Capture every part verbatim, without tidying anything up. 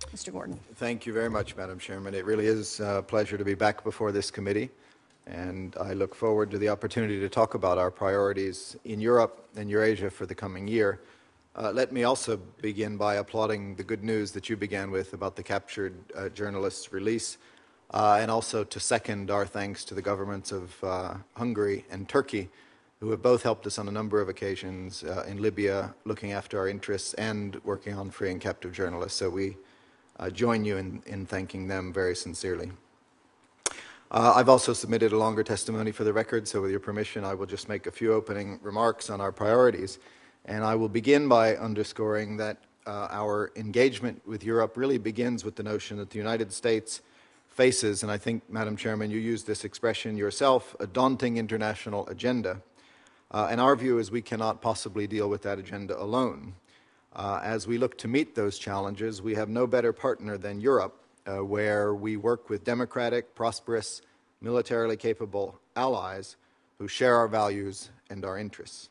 Mister Gordon. Thank you very much, Madam Chairman. It really is a pleasure to be back before this committee, and I look forward to the opportunity to talk about our priorities in Europe and Eurasia for the coming year. Uh, let me also begin by applauding the good news that you began with about the captured uh, journalist's release, uh, and also to second our thanks to the governments of uh, Hungary and Turkey, who have both helped us on a number of occasions uh, in Libya, looking after our interests and working on freeing captive journalists. So we uh, join you in, in thanking them very sincerely. Uh, I've also submitted a longer testimony for the record, so with your permission, I will just make a few opening remarks on our priorities. And I will begin by underscoring that uh, our engagement with Europe really begins with the notion that the United States faces, and I think, Madam Chairman, you used this expression yourself, a daunting international agenda. Uh, and our view is we cannot possibly deal with that agenda alone. Uh, as we look to meet those challenges, we have no better partner than Europe, uh, where we work with democratic, prosperous, militarily capable allies who share our values and our interests.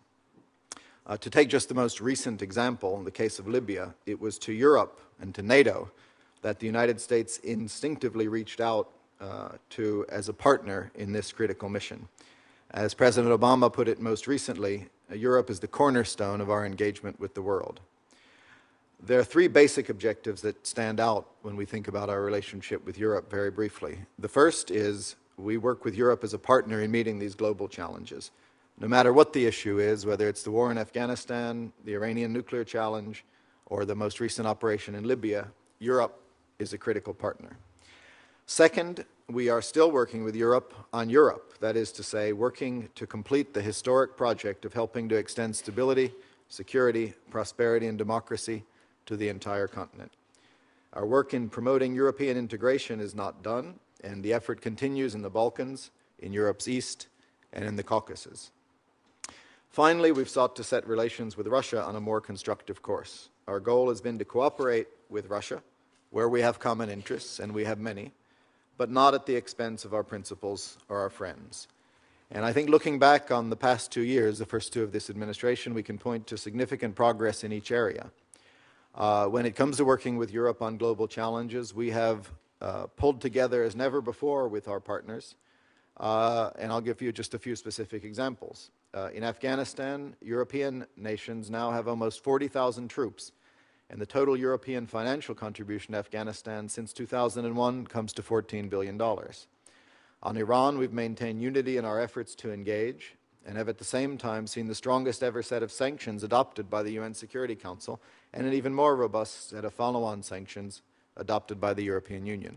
Uh, to take just the most recent example, in the case of Libya, it was to Europe and to NATO that the United States instinctively reached out uh, to as a partner in this critical mission. As President Obama put it most recently, uh, Europe is the cornerstone of our engagement with the world. There are three basic objectives that stand out when we think about our relationship with Europe very briefly. The first is we work with Europe as a partner in meeting these global challenges. No matter what the issue is, whether it's the war in Afghanistan, the Iranian nuclear challenge, or the most recent operation in Libya, Europe is a critical partner. Second, we are still working with Europe on Europe, that is to say, working to complete the historic project of helping to extend stability, security, prosperity, and democracy to the entire continent. Our work in promoting European integration is not done, and the effort continues in the Balkans, in Europe's east, and in the Caucasus. Finally, we've sought to set relations with Russia on a more constructive course. Our goal has been to cooperate with Russia, where we have common interests, and we have many, but not at the expense of our principles or our friends. And I think looking back on the past two years, the first two of this administration, we can point to significant progress in each area. Uh, when it comes to working with Europe on global challenges, we have uh, pulled together as never before with our partners, uh, and I'll give you just a few specific examples. Uh, in Afghanistan, European nations now have almost forty thousand troops, and the total European financial contribution to Afghanistan since two thousand one comes to fourteen billion dollars. On Iran, we've maintained unity in our efforts to engage, and have at the same time seen the strongest ever set of sanctions adopted by the U N Security Council, and an even more robust set of follow-on sanctions adopted by the European Union.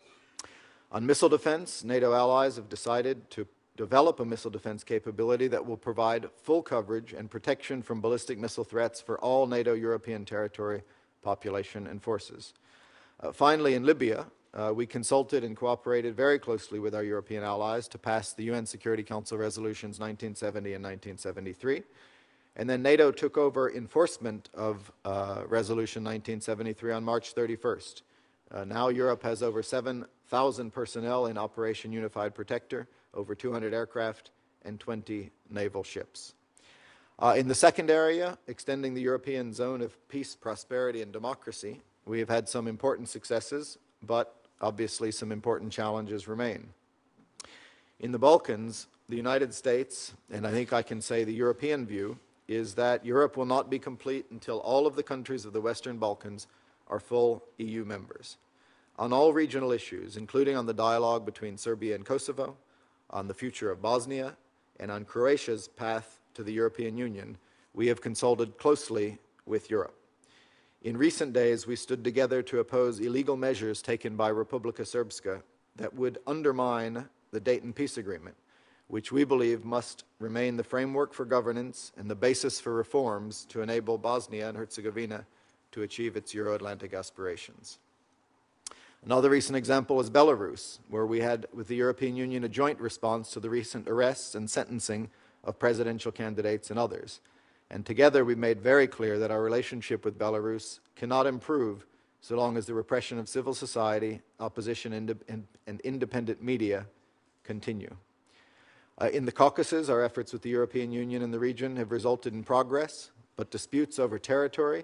On missile defense, NATO allies have decided to develop a missile defense capability that will provide full coverage and protection from ballistic missile threats for all NATO European territory, population, and forces. Uh, finally, in Libya, uh, we consulted and cooperated very closely with our European allies to pass the U N Security Council resolutions nineteen seventy and nineteen seventy-three. And then NATO took over enforcement of uh, Resolution nineteen seventy-three on March thirty-first. Uh, now Europe has over seven thousand personnel in Operation Unified Protector, over two hundred aircraft, and twenty naval ships. Uh, in the second area, extending the European zone of peace, prosperity, and democracy, we have had some important successes, but obviously some important challenges remain. In the Balkans, the United States, and I think I can say the European view, is that Europe will not be complete until all of the countries of the Western Balkans are full E U members. On all regional issues, including on the dialogue between Serbia and Kosovo, on the future of Bosnia, and on Croatia's path to the European Union, we have consulted closely with Europe. In recent days, we stood together to oppose illegal measures taken by Republika Srpska that would undermine the Dayton Peace Agreement, which we believe must remain the framework for governance and the basis for reforms to enable Bosnia and Herzegovina to achieve its Euro-Atlantic aspirations. Another recent example is Belarus, where we had with the European Union a joint response to the recent arrests and sentencing of presidential candidates and others. And together we made very clear that our relationship with Belarus cannot improve so long as the repression of civil society, opposition, and, and independent media continue. Uh, in the Caucasus, our efforts with the European Union and the region have resulted in progress, but disputes over territory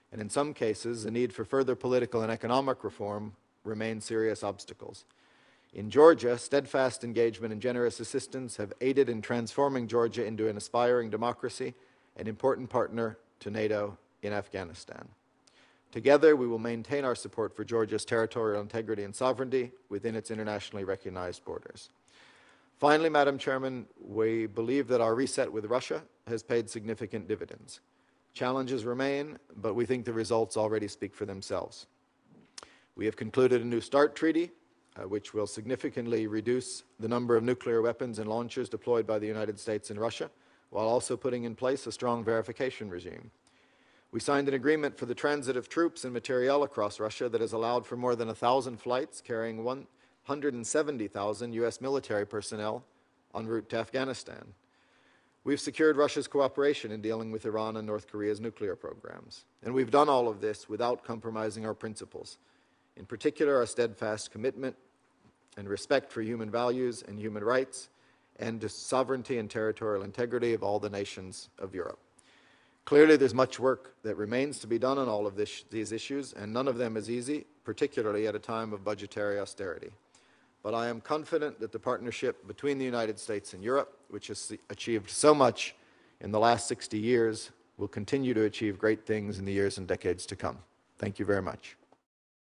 and in some cases, the need for further political and economic reform remain serious obstacles. In Georgia, steadfast engagement and generous assistance have aided in transforming Georgia into an aspiring democracy, an important partner to NATO in Afghanistan. Together, we will maintain our support for Georgia's territorial integrity and sovereignty within its internationally recognized borders. Finally, Madam Chairman, we believe that our reset with Russia has paid significant dividends. Challenges remain, but we think the results already speak for themselves. We have concluded a New START treaty, uh, which will significantly reduce the number of nuclear weapons and launchers deployed by the United States and Russia, while also putting in place a strong verification regime. We signed an agreement for the transit of troops and materiel across Russia that has allowed for more than one thousand flights carrying one hundred seventy thousand U S military personnel en route to Afghanistan. We've secured Russia's cooperation in dealing with Iran and North Korea's nuclear programs. And we've done all of this without compromising our principles, in particular our steadfast commitment and respect for human values and human rights, and to sovereignty and territorial integrity of all the nations of Europe. Clearly, there's much work that remains to be done on all of this, these issues, and none of them is easy, particularly at a time of budgetary austerity. But I am confident that the partnership between the United States and Europe, which has achieved so much in the last sixty years, will continue to achieve great things in the years and decades to come. Thank you very much.